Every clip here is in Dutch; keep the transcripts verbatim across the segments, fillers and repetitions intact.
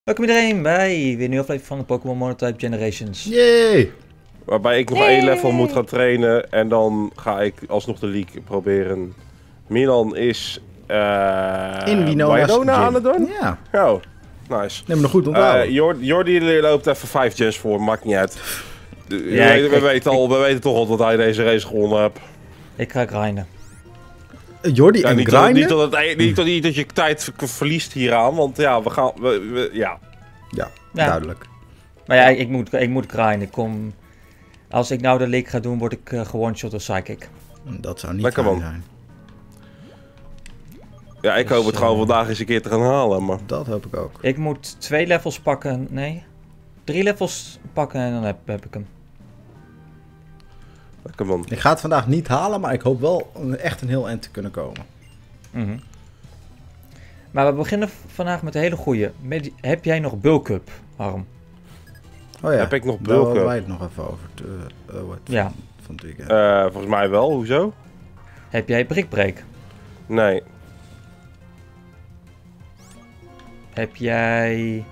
Welkom iedereen bij weer een nieuwe aflevering van de Pokémon Monotype Generations. Yay! Waarbij ik nog Yay! één level moet gaan trainen en dan ga ik alsnog de league proberen. Milan is uh, In Winona's Winona gym. aan het doen? Ja, Oh, nice. neem me nog goed onthouden. Uh, Jordi, Jordi loopt even vijf gens voor, maakt niet uit. Ja, we, ik- we, ik- weten al, we weten toch al dat hij deze race gewonnen heeft. Ik ga grinden. Uh, Jordi Ja, en niet, dat, grinden? niet, dat het, niet, dat, niet dat je tijd ver- verliest hieraan, want ja, we gaan... We, we- ja. Ja, Ja. duidelijk. Maar ja, ik moet, ik moet grinden. Ik kom... Als ik nou de league ga doen, word ik uh, gewone-shot door Psychic. Dat zou niet Lekker, fijn man. zijn. Ja, ik Dus, hoop het gewoon uh, vandaag eens een keer te gaan halen, maar... Dat hoop ik ook. Ik moet twee levels pakken. Nee. Drie levels pakken en dan heb, heb ik hem. Lekker man. Ik ga het vandaag niet halen, maar ik hoop wel een- echt een heel eind te kunnen komen. Mhm. Maar we beginnen vandaag met een hele goeie. Medi- heb jij nog Bulk Up, Harm? Oh ja, Heb ik nog daar hadden bulken? wij het nog even over te, uh, wat Ja. van, van het weekend. Uh, volgens mij wel, hoezo? Heb jij Brick Break? Nee. Heb jij...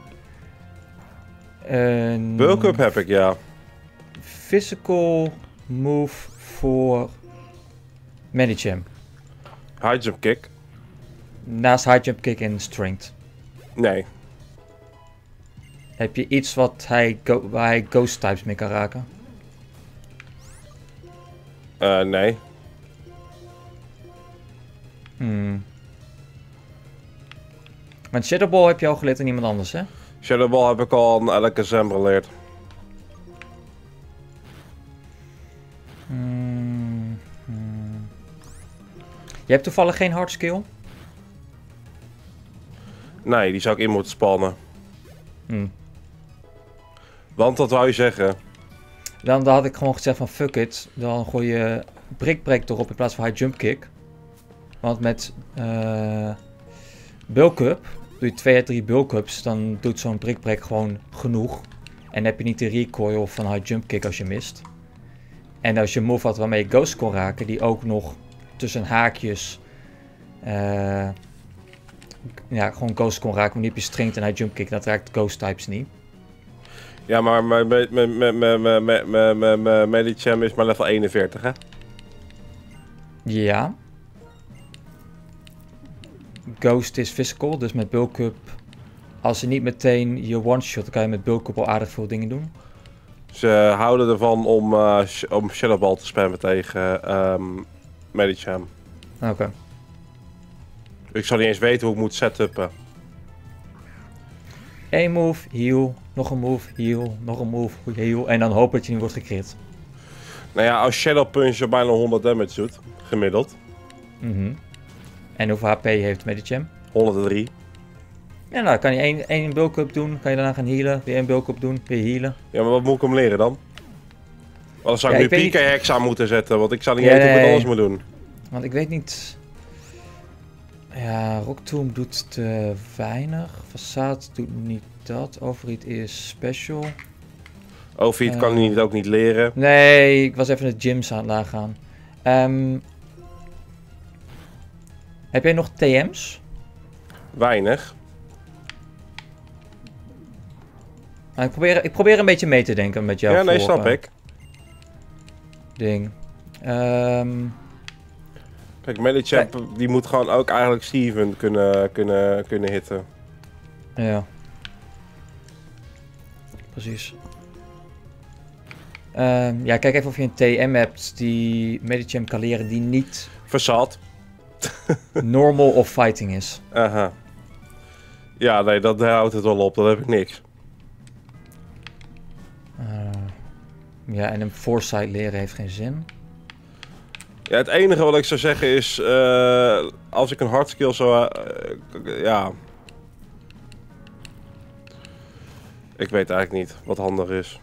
Een... Bulk up heb ik, ja. Physical move voor Medicham. High jump kick? Naast high jump kick en strength. Nee. Heb je iets wat hij go waar hij ghost types mee kan raken? Uh, nee. Hmm. Maar Shadow Ball heb je al geleerd aan iemand anders, hè? Shadow Ball heb ik al aan elke Zem geleerd. Hmm. Hmm. Je hebt toevallig geen hard skill? Nee, die zou ik in moeten spannen. Hmm. Want dat wou je zeggen. Dan, dan had ik gewoon gezegd van fuck it. Dan gooi je Brick Break erop in plaats van high jump kick. Want met uh, Bulk Up doe je twee à drie Bulk Ups. Dan doet zo'n Brick Break gewoon genoeg. En heb je niet de recoil van high jump kick als je mist. En als je move had waarmee je ghost kon raken. Die ook nog tussen haakjes. Uh, ja, gewoon ghost kon raken. Maar niet op je strength en high jump kick. Dat raakt ghost types niet. Ja, maar mijn me, me, me, me, me, me, me, me, me, Medicham is maar level eenenveertig, hè? Ja. Ghost is physical, dus met Bulk Up. Als je niet meteen je one-shot, dan kan je met Bulk Up al aardig veel dingen doen. Ze houden ervan om, uh, sh om Shadow Ball te spammen tegen um, Medicham. Oké. Okay. Ik zou niet eens weten hoe ik moet setupen. Eén move, heal, nog een move, heal, nog een move, heal. En dan hopen dat je niet wordt gecrit. Nou ja, als Shadow Punch bijna honderd damage doet, gemiddeld. Mm-hmm. En hoeveel H P heeft Medicham? honderddrie. Ja, nou, kan je één, één Bulk Up doen, kan je daarna gaan healen. Weer één Bulk Up doen, weer healen. Ja, maar wat moet ik hem leren dan? Want dan zou Ja, ik ik nu weet P K Hex aan moeten zetten, want ik zou niet Ja, weten hoe ik nee. het anders moet doen. Want ik weet niet... Ja, Rock Tomb doet te weinig. Facade doet niet dat. Overheat is special. Overheat Uh. kan hij niet, ook niet leren. Nee, ik was even de gyms aan het nagaan. Um, heb jij nog T M's? Weinig. Nou, ik, probeer, ik probeer een beetje mee te denken met jou. Ja, nee, voor, snap uh, ik. Ding. Um, Kijk, Medicham, die moet gewoon ook eigenlijk Steven kunnen, kunnen, kunnen hitten. ja. Precies. Um, ja, kijk even of je een T M hebt die Medicham kan leren die niet Verzat. normal of fighting is. Aha. Ja, nee, dat houdt het wel op. Dat heb ik niks. Uh, ja, en een foresight leren heeft geen zin. Ja, het enige wat ik zou zeggen is... Uh, als ik een hard skill zou... Uh, ja... Ik weet eigenlijk niet wat handig is.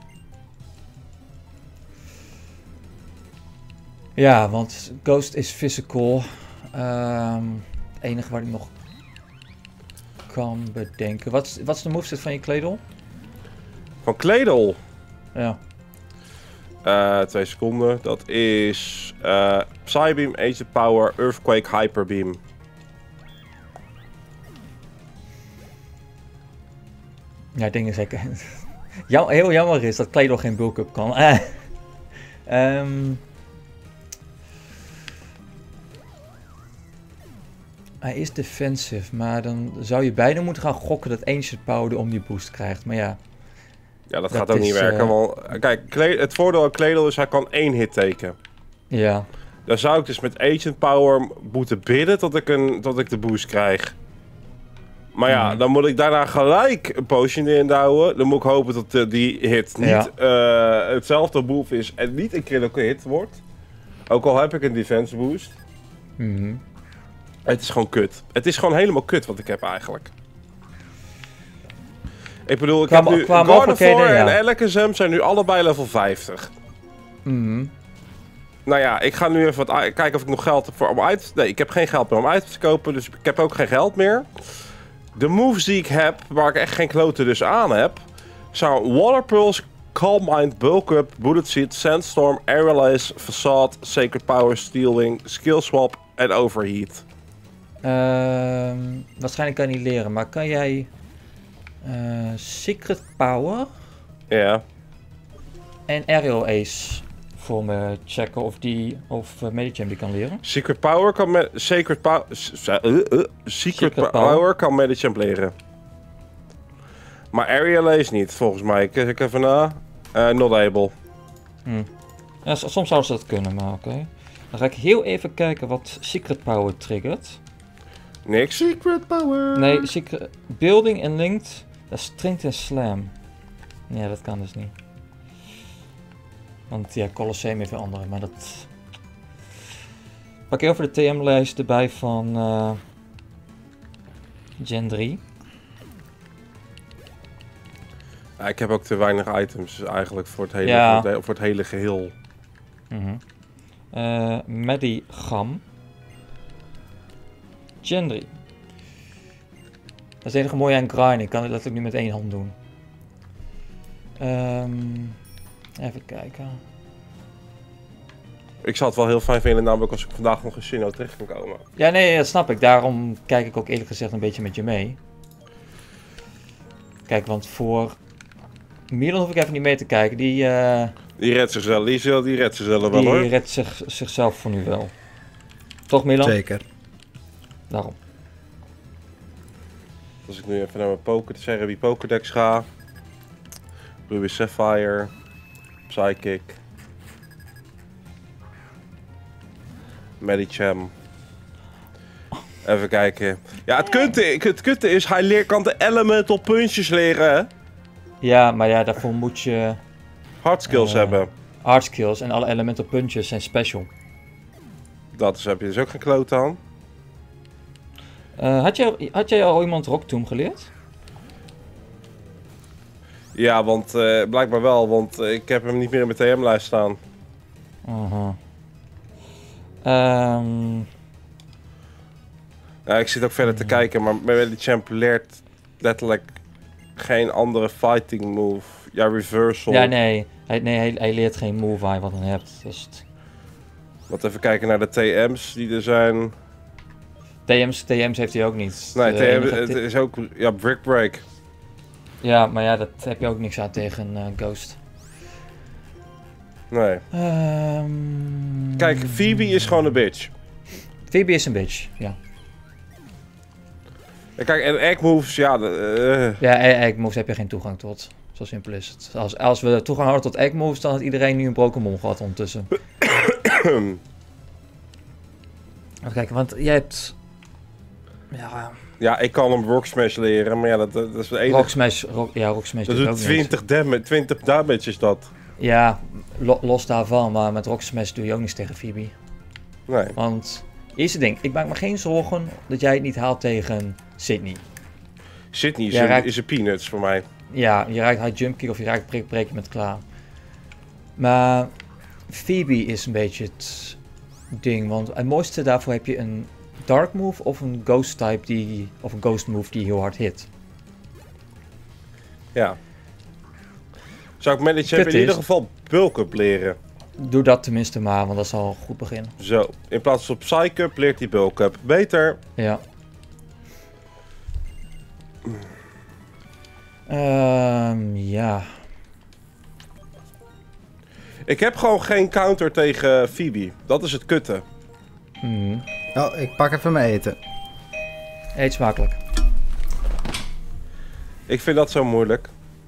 Ja, want Ghost is physical. Um, het enige waar ik nog kan bedenken. Wat is, wat is de moveset van je kledel? Van Kledel. Ja. Uh, twee seconden. Dat is uh, Psybeam, Agent Power, Earthquake, Hyper Beam. Ja, dingen zeker. Jam, heel jammer is dat Claydol geen bulk up kan. Eh. Um, hij is defensive, maar dan zou je bijna moeten gaan gokken dat Ancient Power de Omni Boost krijgt. Maar ja. Ja, dat, dat gaat ook is, niet werken. Uh... Want, kijk, het voordeel aan Claydol is hij kan één hit teken. Ja. Dan zou ik dus met Ancient Power moeten bidden tot ik, een, tot ik de boost krijg. Maar ja, mm. dan moet ik daarna gelijk een potion erin douwen. Dan moet ik hopen dat uh, die hit niet ja. uh, hetzelfde move is en niet een critical hit wordt. Ook al heb ik een defense boost. Mm-hmm. Het is gewoon kut. Het is gewoon helemaal kut wat ik heb eigenlijk. Ik bedoel, ik qua, heb nu Gardevoir en ja. Alakazam zijn nu allebei level vijftig. Mm-hmm. Nou ja, ik ga nu even wat kijken of ik nog geld heb voor om items. Nee, ik heb geen geld meer om items te kopen, dus ik heb ook geen geld meer. De moves die ik heb, waar ik echt geen kloten dus aan heb, zijn Water Pulse, Calm Mind, Bulk Up, Bullet Seed, Sandstorm, Aerialize, Facade, Sacred Power, Stealing, Skill Swap en Overheat. Uh, waarschijnlijk kan je niet leren, maar kan jij uh, Secret Power ja. en Aerial Ace voor me checken of die of uh, Medicham die kan leren? Secret Power kan met Sacred Power uh, uh, Secret, Secret Power, Power kan Medicham leren. Maar Aerial Ace niet, volgens mij. Kijk even na. Uh, not able. Hmm. Ja, soms zou ze dat kunnen, maar oké. Okay. Dan ga ik heel even kijken wat Secret Power triggert. Niks. Secret Power. Nee, secret, Building en Linked. Dat is Strength en Slam. Ja, dat kan dus niet. Want ja, Colosseum heeft weer andere, maar dat... Pak even de T M-lijst erbij van uh, Gen drie. Ja, ik heb ook te weinig items eigenlijk voor het hele, ja. voor het, voor het hele geheel. Mm-hmm. uh, Medigam. Gen drie. Dat is het enige mooie aan grind. Ik kan het letterlijk nu met één hand doen. Um, even kijken. Ik zou het wel heel fijn vinden, namelijk als ik vandaag nog een Sinnoh terecht kan komen. Ja, nee, dat snap ik. Daarom kijk ik ook eerlijk gezegd een beetje met je mee. Kijk, want voor Milan hoef ik even niet mee te kijken. Die, uh, die redt zichzelf, die, die redt zichzelf wel, die hoor. Die redt zich, zichzelf voor nu wel. Toch, Milan? Zeker. Daarom. Als ik nu even naar mijn poker, te zeggen wie Pokédex ga. Ruby Sapphire. Psychic. Medicham. Even kijken. Ja, het kutte, het kutte is, hij leer, kan de elemental punches leren, hè? Ja, maar ja, daarvoor moet je... Hard skills uh, hebben. Hard skills en alle elemental punches zijn special. Dat is, heb je dus ook geen kloot aan. Uh, had, jij, had jij al iemand Rock Tomb geleerd? Ja, want uh, blijkbaar wel, want uh, ik heb hem niet meer in mijn T M-lijst staan. Uh-huh. Um... Ja, ik zit ook verder te kijken, maar Medicham leert letterlijk geen andere fighting move. Ja, reversal. Ja, nee. Hij, nee, hij, hij leert geen move waar je wat aan hebt. Dus het... Want even kijken naar de T M's die er zijn. T M's, T M's heeft hij ook niet. Nee, T M, het is ook... Ja, Brick Break. Ja, maar ja, dat heb je ook niks aan tegen uh, Ghost. Nee. Um... Kijk, Phoebe is gewoon een bitch. Phoebe is een bitch, ja. En kijk, en egg moves, ja... Uh... Ja, egg moves heb je geen toegang tot. Zo simpel is het. Als, als we toegang hadden tot egg moves, dan had iedereen nu een Pokémon gehad ondertussen. Even kijken, want jij hebt... Ja... Ja, ik kan hem Rock Smash leren, maar ja, dat, dat is de enige... Rock Smash, rock, ja, Rock Smash dat doet twintig damage, twintig damage is dat. Ja, lo, los daarvan, maar met Rock Smash doe je ook niets tegen Phoebe. Nee. Want, eerste ding, ik maak me geen zorgen dat jij het niet haalt tegen Sydney. Sydney is, een, raakt, is een peanuts voor mij. Ja, je raakt high jump kick of je raakt break, break je met klaar. Maar Phoebe is een beetje het ding, want het mooiste daarvoor heb je een dark move of een ghost type die, of een ghost move die heel hard hit. Ja. Zou ik Medicham in ieder geval Bulk Up leren? Doe dat tenminste maar, want dat zal goed beginnen. Zo, in plaats van Psych-Up leert hij Bulk Up. Beter. Ja. Ehm ja. Ik heb gewoon geen counter tegen Phoebe. Dat is het kutte. Mm. Oh, ik pak even mijn eten. Eet smakelijk. Ik vind dat zo moeilijk.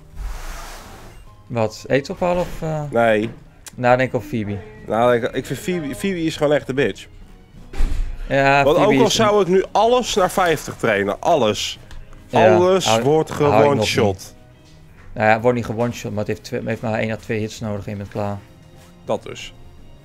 Wat? Eten ophalen of uh, Nee. nadenken over Phoebe? Nou, ik, ik vind Phoebe, Phoebe is gewoon echt de bitch. Ja, Want Phoebe ook al is zou ik nu alles naar vijftig trainen. Alles. Ja, alles hou- wordt hou ik gewoon nog shot. Nou ja, het wordt niet gewone-shot, maar het heeft, twee, het heeft maar één à twee hits nodig en je bent klaar. Dat dus.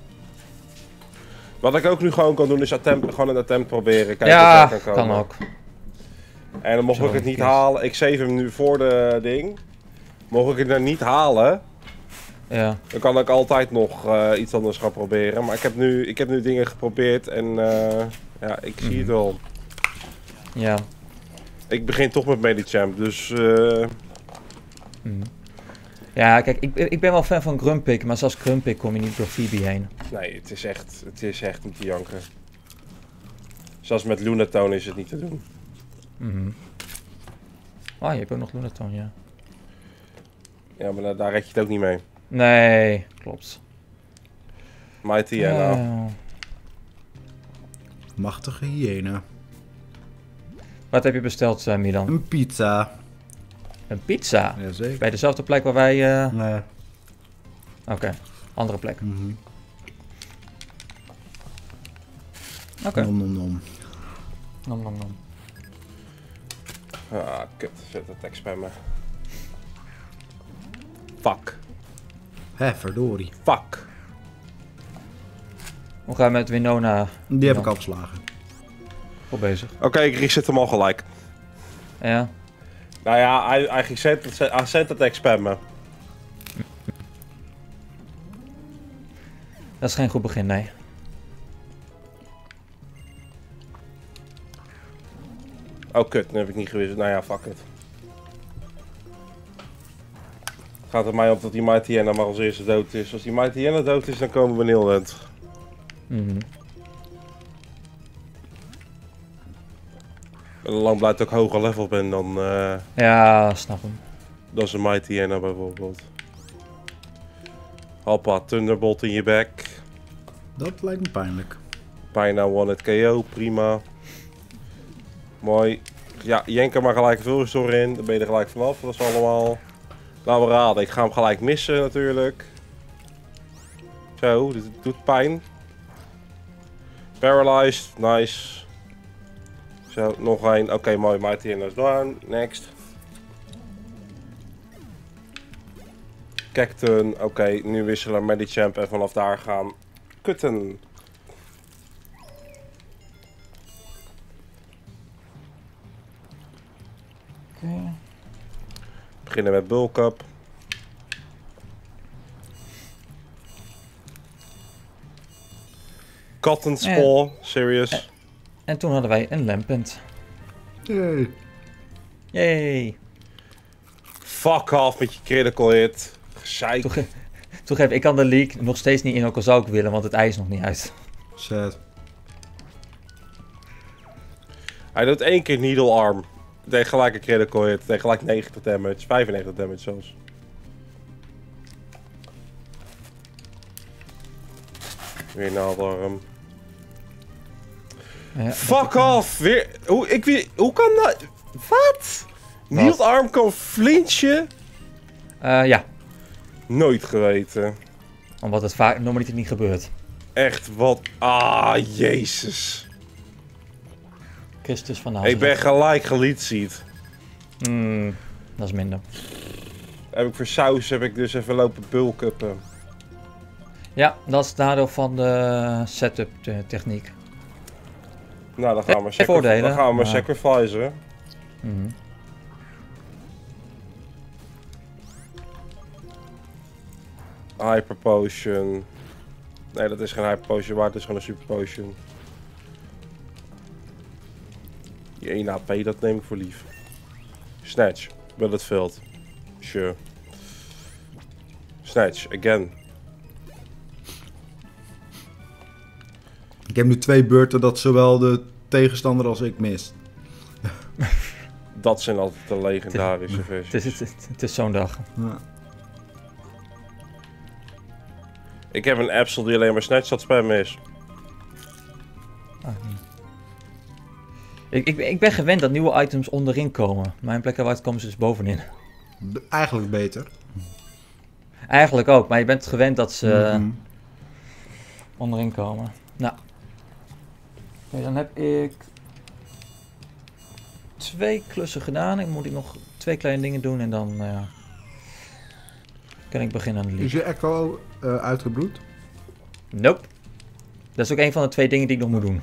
Wat ik ook nu gewoon kan doen is attempt, gewoon een attempt proberen. Kijken Ja, of ik kan komen. kan ook. En dan mocht Zo, ik het niet kies. halen. Ik save hem nu voor de ding. Mocht ik het dan niet halen, Ja. dan kan ik altijd nog uh, iets anders gaan proberen. Maar ik heb nu, ik heb nu dingen geprobeerd en uh, ja, ik zie Mhm. het wel. Ja. Ik begin toch met Medichamp, dus uh, Mm. Ja, kijk, ik, ik ben wel fan van Grumpig, maar zelfs Grumpig kom je niet door Phoebe heen. nee, het is echt, het is echt niet te janken. Zelfs met Lunatone is het niet te doen. Mhm. Ah, je hebt ook nog Lunatone, ja. Ja, maar daar, daar red je het ook niet mee. Nee, klopt. Mighty en nou. Eh, Machtige hyena. Wat heb je besteld, uh, Milan? Een pizza. Een pizza? Jazeker. Bij dezelfde plek waar wij... uh, Nee. Oké, andere plek. Mhm. Oké. Nom nom nom. Nom, nom, nom. Ah, kut. Zet de tekst bij me. Fuck. Hé, verdorie. Fuck. Hoe gaan we met Winona? Die heb Ja. ik afgeslagen. Goed bezig. Oké, okay, ik reset hem al gelijk. Ja. Nou ja, hij, hij ging cent- hij cent attack spammen. Dat is geen goed begin, nee. Oh kut, nu heb ik niet gewist. Nou ja, fuck it. Gaat er mij op dat die Mighty Anna maar als eerste dood is. Als die Mighty Anna dood is, dan komen we Nilland. Mhm. En hoe lang blijft ik ook hoger level ben dan, uh, Ja, snap hem. dan is een Mighty Anna bijvoorbeeld. Hoppa, Thunderbolt in je bek. Dat lijkt me pijnlijk. Bijna one-hit K O, prima. Mooi. Ja, jenk er maar gelijk veel door in. Dan ben je er gelijk vanaf. Dat is allemaal... Laten we raden. Ik ga hem gelijk missen natuurlijk. Zo, dit doet pijn. Paralyzed, nice. Zo, nog één. Oké, okay, mooi. Mighty Anna is down. Next. Cacton. Oké, okay, nu wisselen Medichamp en vanaf daar gaan kutten. Okay. Beginnen met Bulk Up. Kattenspol, serious. En, en toen hadden wij een Lampent. Yay. Yay. Fuck off met je critical hit. Gezeik. Toege toegeef, ik kan de leak nog steeds niet in, ook al zou ik willen, want het ijs is nog niet uit. Sad. Hij doet één keer Needle Arm. Deed gelijk een critical hit. Deed gelijk negentig damage. vijfennegentig damage zelfs. Weer Needle Arm. Ja, Fuck off! Weer. Hoe, ik weet, hoe kan dat? Wat? Needle Arm kan flinchen? Uh, ja, Nooit geweten. omdat het vaak normaliter niet gebeurt. Echt wat. Ah, jezus. Christus van de Ik ben gelijk geleadseed. Hmm, dat is minder. Heb ik voor saus heb ik dus even lopen bulkuppen. Ja, dat is het nadeel van de setup te- techniek. Nou, dan gaan we, Heeft voordelen, dan gaan we maar maar- sacrificen. Mhm. Hyper potion. Nee, dat is geen hyper potion waard, het is gewoon een super potion. Die één H P, dat neem ik voor lief. Snatch, Bulletfield. Sure. Snatch, again. Ik heb nu twee beurten dat zowel de tegenstander als ik mis. Dat zijn altijd de legendarische versies. Het is, het, het is zo'n dag. Ja. Ik heb een Absol die alleen maar snatchshot spam is. Ah, nee. ik, ik, ik ben gewend dat nieuwe items onderin komen. Mijn plekken waaruit komen ze dus bovenin. B- Eigenlijk beter. Eigenlijk ook, maar je bent gewend dat ze Mhm. onderin komen. Nou. Oké, dan heb ik twee klussen gedaan. Ik moet ik nog twee kleine dingen doen en dan uh, kan ik beginnen aan de Is league. je echo uh, uitgebloed? Nope. Dat is ook een van de twee dingen die ik nog moet doen.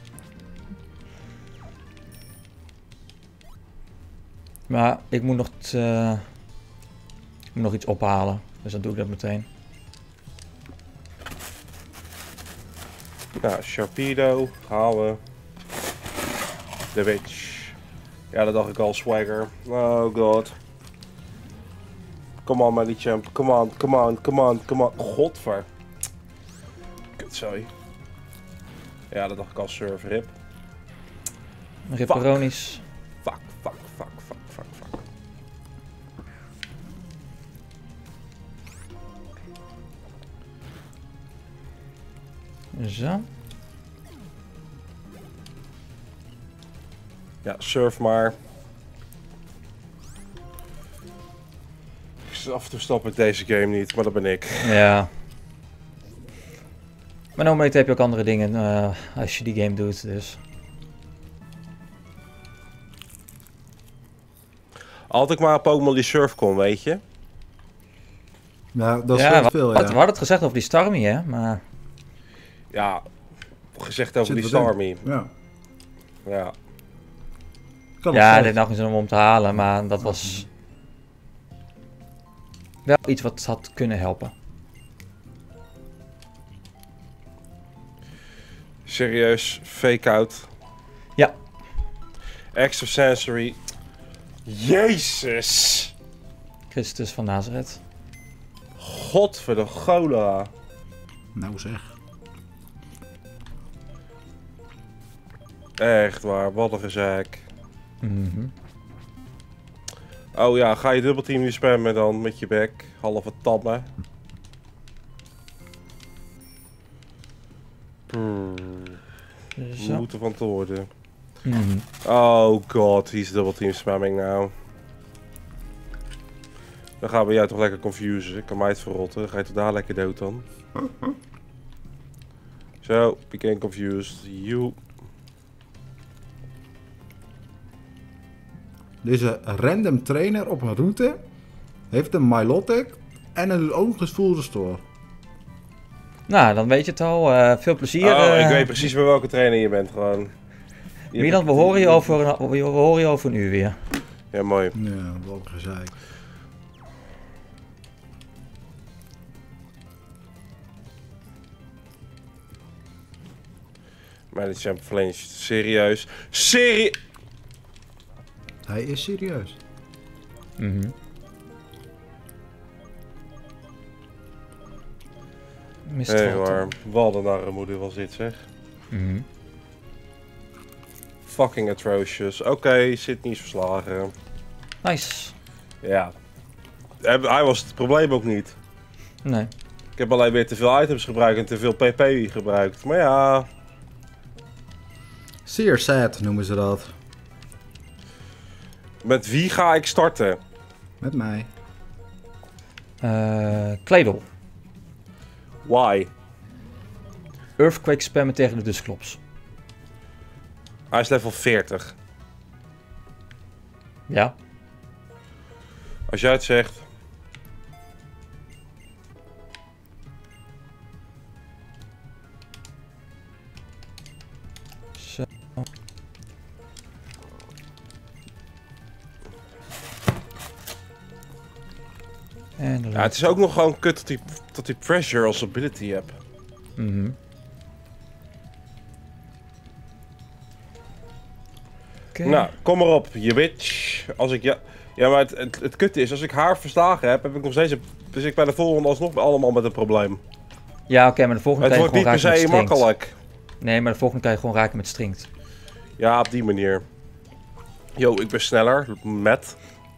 Maar ik moet nog, t, uh, ik moet nog iets ophalen. Dus dan doe ik dat meteen. Nou, Sharpedo, halen. The Witch. Ja, dat dacht ik al, Swagger. Oh god. Come on, Melly Champ. Come on, come on, come on, come on. Godver. Kutzooi. Ja, dat dacht ik al, Surf Rip. Ripperonis. Fuck, fuck, fuck, fuck, fuck, fuck. Zo. Ja, surf maar. Af en toe snap ik deze game niet, maar dat ben ik. Ja. Maar normaliter heb je ook andere dingen uh, als je die game doet, dus. Altijd maar een Pokémon die surf kon, weet je. Ja, dat is ja, wel we, veel, we ja. hadden het gezegd over die Starmie, hè, maar... Ja, gezegd over Zit die wat in. Starmie. Ja. Ja. Kan Ja, nog dit nog eens om om te halen, maar dat was... wel iets wat had kunnen helpen. Serieus, fake out. Ja. Extra sensory. Jezus! Christus van Nazareth. Godverdomme. Nou zeg. Echt waar, wat een gezeik. Mhm. Oh ja, ga je dubbelteam nu spammen dan met je bek? Halve tamme. Hmm. Zo. Moet er van te worden. Mhm. Oh god, die is dubbelteam spamming nou. Dan gaan we jou toch lekker confusen. Ik kan mij het verrotten. Dan ga je toch daar lekker dood dan. Zo, became confused. You. Deze random trainer op een route heeft een Milotic en een ook nog eens full restore. Nou, dan weet je het al. Uh, veel plezier. Oh, uh, ik weet precies bij welke trainer je bent gewoon. Je Milan, we horen je over, een- we horen je over een uur weer. Ja, mooi. Ja, wat een gezeik. Maar dit champ flinched. Serieus. Serie... Hij is serieus. Mhm. Mist Hé valt hoor, er. wat een armoede was dit zeg. Mhm. Fucking atrocious. Oké, okay, Sydney is verslagen. Nice. Ja. Hij hij was het probleem ook niet. Nee. Ik heb alleen weer te veel items gebruikt en te veel P P gebruikt. Maar ja, Zeer sad noemen ze dat. met wie ga ik starten? Met mij. Uh, Kleedel. Why? Earthquake spammen tegen de Dusclops. Hij is level veertig. Ja. Als jij het zegt. Zo. En de Ja, het is ook nog gewoon kut dat hij, dat hij pressure als ability hebt. Mhm. Oké. Nou, kom maar op, je bitch. Als ik ja. Ja, maar het, het, het kutte is, als ik haar verslagen heb, heb ik nog steeds een, dus ik bij de volgende alsnog allemaal met een probleem. Ja, oké, maar de volgende Het kan je wordt niet gewoon per raken se met stringt. makkelijk. Nee, maar de volgende kan je gewoon raken met stringt. Ja, op die manier. Yo, ik ben sneller. Met.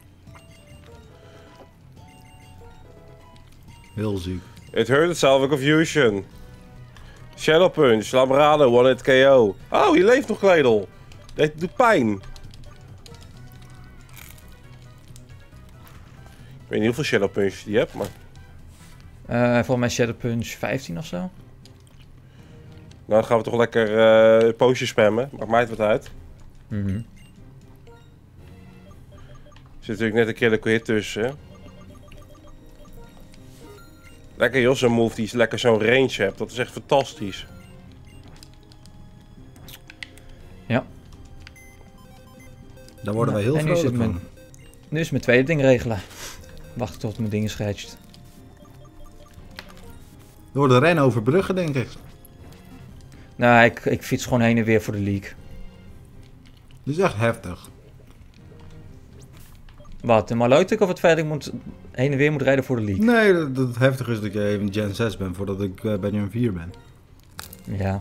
Heel ziek. It hurt itself, a confusion. Shadow Punch, Labrado, one hit K O. Oh, je leeft nog, Kledel. Dit doet pijn. Ik weet niet hoeveel Shadow Punch die hebt, maar... Uh, volgens mij Shadow Punch vijftien of zo. Nou, dan gaan we toch lekker uh, poosjes spammen. Maakt mij het wat uit. Mhm. Er zit natuurlijk net een critical hit tussen. Lekker joh, zo'n move die lekker zo'n range hebt. Dat is echt fantastisch. Ja. Daar worden wij heel En nu vrolijk zit van. mijn- Nu is mijn tweede ding regelen. Wachten tot mijn ding is gehatcht. Door de ren overbruggen, denk ik. Nou, ik, ik fiets gewoon heen en weer voor de league. Dit is echt heftig. Wat, de Malotic of het feit dat ik moet, heen en weer moet rijden voor de league? Nee, dat, dat het heftig is dat ik even Gen zes ben voordat ik uh, bij Gen vier ben. Ja.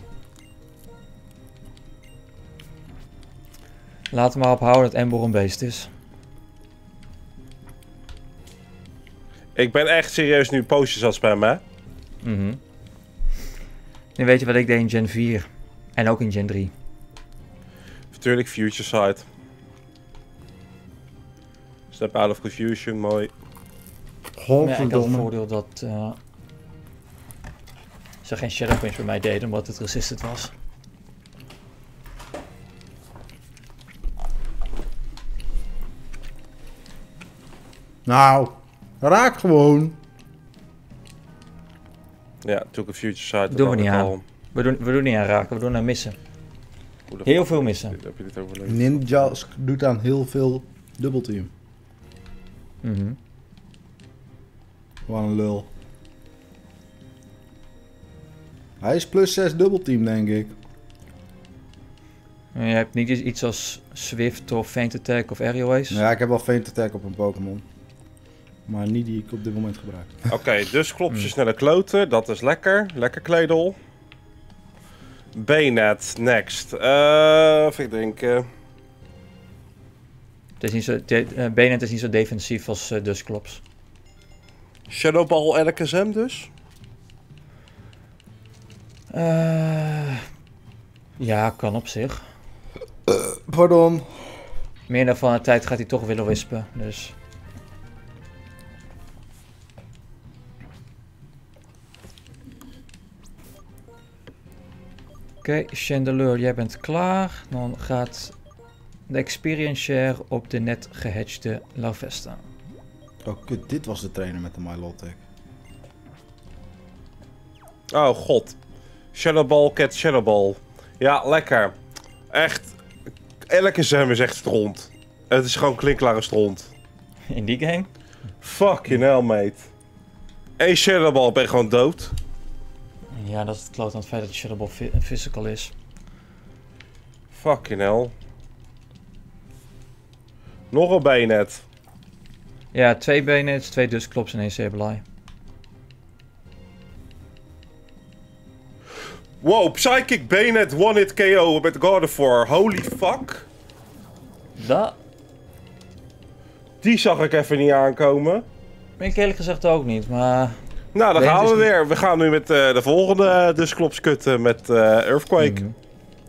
Laat hem maar ophouden dat Ember een beest is. Ik ben echt serieus nu postjes aan het spammen, hè? Mhm. Nu weet je wat ik deed in Gen vier. En ook in Gen drie. Natuurlijk Future Sight. Step out of confusion, mooi. Maar ja, ik had het Godverdomme. voordeel dat uh, ze geen Shadow Punch bij mij deden, omdat het resisted was. Nou, raak gewoon. Ja, took a Future Sight. Doen we niet aan. We doen, we doen niet aan raken, we doen aan missen. Heel veel missen. Heb je dit overleefd? Ninja doet aan heel veel dubbelteam. Mhm. Wat een lul. Hij is plus zes dubbelteam, denk ik. En je hebt niet iets- iets als Swift of Feint Attack of Aerial Ace? Ja, ik heb wel Feint Attack op een Pokémon. Maar niet die ik op dit moment gebruik. Oké, dus klopt je snelle kloten. Dat is lekker. Lekker Kledel. B-net, next. Eh, even ik denken. Het is niet zo, de, uh, Bayonet is niet zo defensief als uh, Dusclops. Shadowball L K S M dus? Uh, ja, kan op zich. Pardon. Meer dan van de tijd gaat hij toch willen wispen, dus... Oké, okay, Chandelure, jij bent klaar. Dan gaat de experience share op de net gehatchte Larvesta. Oh kut, dit was de trainer met de Milotic. Oh god. Shadowball, cat Shadowball. Ja, lekker. Echt. L K S M is echt stront. Het is gewoon klinklare stront. In die game? Fucking hell, mate. Eén Shadowball ben je gewoon dood. Ja, dat is het kloot aan het feit dat Shadow Ball physical is. Fucking hell. Nog een Bayonet. Ja, twee Bayonets, twee Dusclops en één Sableye. Wow, Psychic Bayonet one hit K O met Gardevoir. Holy fuck. Dat Die zag ik even niet aankomen. ben ik eerlijk gezegd ook niet, maar... Nou, dan Nee, gaan het we is weer. We gaan nu met uh, de volgende uh, Dusclops kutten met uh, Earthquake. Mm.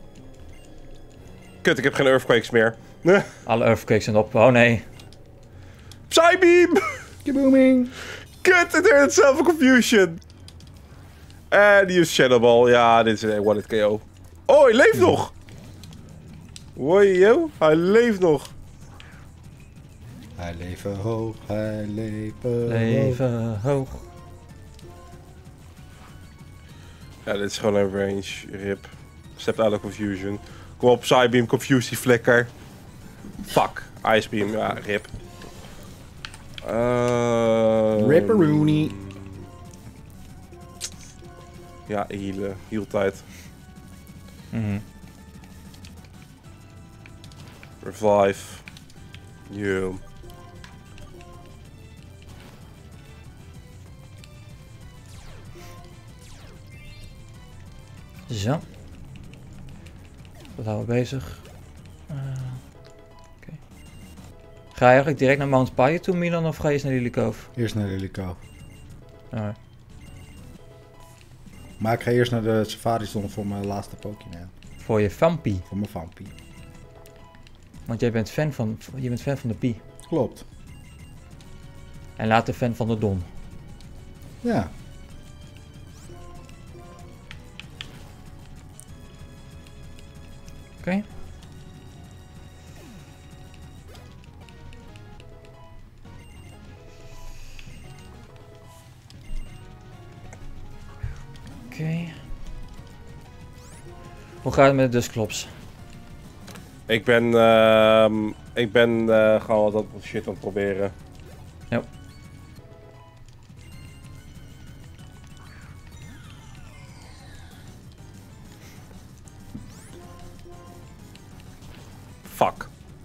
Kut, ik heb geen Earthquakes meer. Alle Earthquakes zijn op. Oh nee. Psybeam! Kabooming! Kut, het werd hetzelfde confusion. En die is Shadowball. Ja, dit is een one hit K O. Oh, hij leeft nog! Woi, yo. Hij leeft nog. Hij leven hoog, hij leven hoog. Leven hoog. Ja, dit is gewoon een range. Rip. Step out of confusion. Kom op, Psybeam, confuse die flikker. Fuck. Icebeam, ja, rip. Uh, Ripperoony. Ja, healen. Heal tijd. Mhm. Revive. Yeah. Zo. Wat houden we bezig? Uh, Oké. Okay. Ga je eigenlijk direct naar Mount Pyre toe, Milan, of ga je eerst naar Lilycove? Eerst naar Lilycove. Ja. Maar ik ga eerst naar de Safari Zone voor mijn laatste Pokémon. Voor je Vampie. Voor mijn Vampie. Want jij bent fan van, je bent fan van de Pie. Klopt. En later fan van de Don. Ja. Oké. Okay. Oké. Okay. Hoe gaat het met de Dusclops? Ik ben, uh, ik ben uh, gewoon wat shit aan het proberen. Ja. Fuck.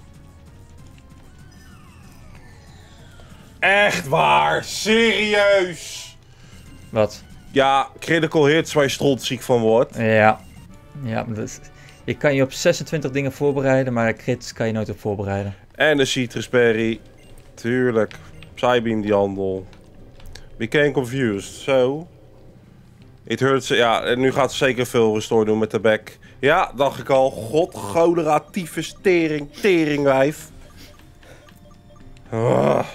Echt waar? Serieus? Wat? Ja, critical hits waar je strontziek van wordt. Ja. Ja, maar dat is, je kan je op zesentwintig dingen voorbereiden, maar crits kan je nooit op voorbereiden. En de Citrus Berry. Tuurlijk. Psybeam die handel. Became confused. Zo. It hurts. Ja, en nu gaat ze zeker veel restore doen met de back. Ja, dacht ik al. God, cholera, tyfus, tering, teringwijf. Ah.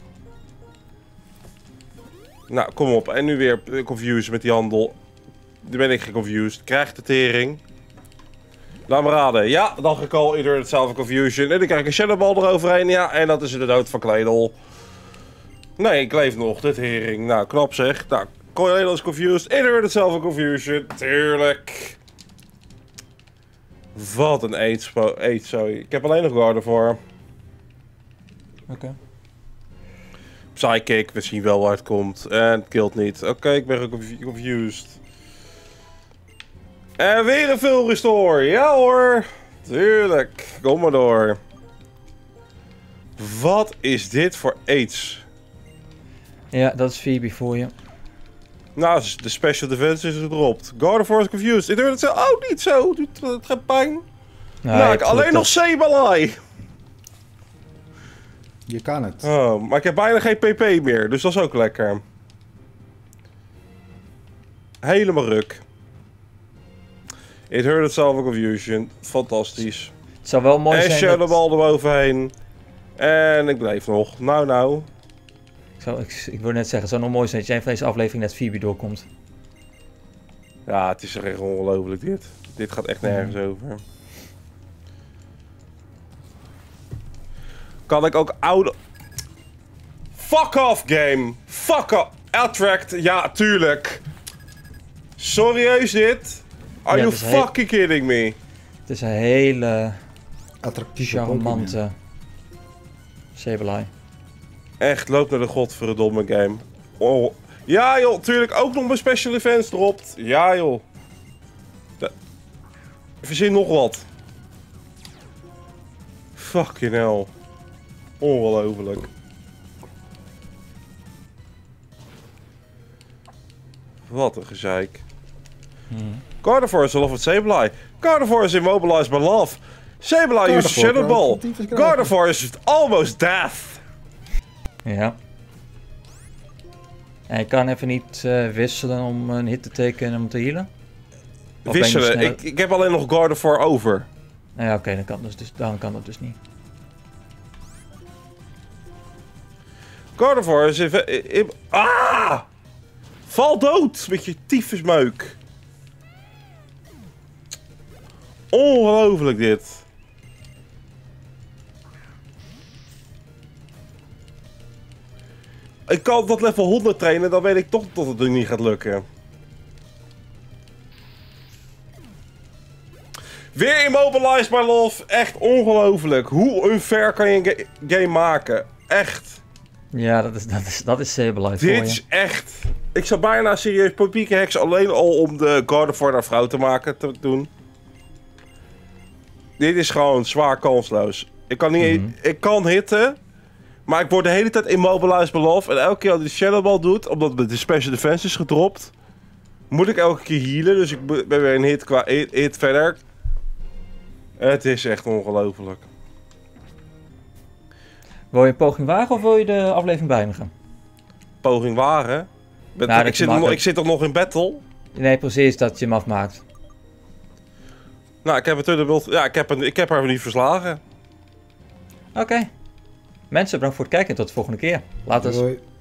Nou, kom op. En nu weer confused met die handel. Nu ben ik geconfused. Krijg de tering. Laat me raden. Ja, dacht ik al. Ieder hetzelfde confusion. En dan krijg ik een Shadow Ball eroverheen. Ja, en dat is de dood van Kledel. Nee, ik leef nog. Dit hering. Nou, knap zeg. Nou, Kledel is confused. Ieder hetzelfde confusion. Tuurlijk. Wat een eetspo. Eet, sorry. Ik heb alleen nog Garden voor. Oké. Okay. Psychic. We zien wel waar het komt. En het killt niet. Oké, okay, ik ben confused. En weer een full restore. Ja hoor. Tuurlijk. Kom maar door. Wat is dit voor aids? Ja, dat is Phoebe voor je. Nou, de special defense is gedropt. Gardevoir is confused. Ik durf het zo. Oh, niet zo. Het gaat pijn. Nou, nou, ik alleen nog Sableye. Je kan het. Oh, maar ik heb bijna geen P P meer. Dus dat is ook lekker. Helemaal ruk. It hurt itself a confusion. Fantastisch. Het zou wel mooi en zijn Shadow dat... Ball eroverheen. En ik blijf nog. Nou, nou. Ik, zou, ik, ik wil net zeggen, het zou nog mooi zijn dat jij van deze aflevering net Phoebe doorkomt. Ja, het is echt ongelooflijk dit. Dit gaat echt nergens mm. over. Kan ik ook oude... Fuck off, game. Fuck off. Attract. Ja, tuurlijk. Serieus dit? Are ja, you fucking heel... kidding me? Het is een hele... attractieve charmante Sableye. Echt, loop naar de godverdomme game. Oh. Ja joh, tuurlijk ook nog mijn special events dropt. Ja joh. De... Verzin nog wat. Fucking hell. Ongelooflijk. Wat een gezeik. Hmm. Gardevoir is a love with Sableye. Gardevoir is immobilized by love. Sableye uses Shadow Ball. Gardevoir is almost death. Ja. En je kan even niet uh, wisselen om een hit te tekenen en om te healen? Of wisselen? Ik, ik heb alleen nog Gardevoir over. Nou ja, oké, okay, dan, kan dus, dus, dan kan dat dus niet. Gardevoir is even... Ah! Val dood met je tyfusmeuk. Ongelooflijk dit. Ik kan tot level honderd trainen, dan weet ik toch dat het niet gaat lukken. Weer immobilized my love. Echt ongelooflijk. Hoe unfair kan je een ga game maken? Echt. Ja, dat is, dat is, dat is Sableye voor je. Dit is echt... Ik zou bijna serieus papieke heks alleen al om de Gardevoir naar vrouw te maken te doen. Dit is gewoon zwaar kansloos. Ik kan niet... Mm-hmm. Ik kan hitten. Maar ik word de hele tijd immobilized by love. En elke keer als hij de Shadow Ball doet, omdat de special defense is gedropt, moet ik elke keer healen. Dus ik ben weer een hit, qua hit, hit verder. Het is echt ongelooflijk. Wil je een poging wagen of wil je de aflevering beëindigen? Poging wagen. Ben, Nou, ik, dat zit je nog, mag- ik zit toch nog in battle? Nee, precies, dat je hem afmaakt. Nou, ik heb, het, in de- ja, ik heb, een, ik heb haar niet verslagen. Oké. Mensen, bedankt voor het kijken en tot de volgende keer. Later. Doei.